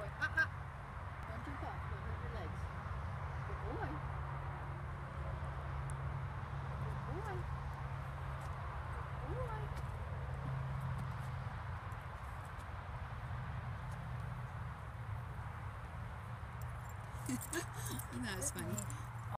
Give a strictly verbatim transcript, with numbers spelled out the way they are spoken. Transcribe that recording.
boy. Ha ha! Don't jump off. Don't hurt your legs. Good boy. Good boy. Good boy. That was funny.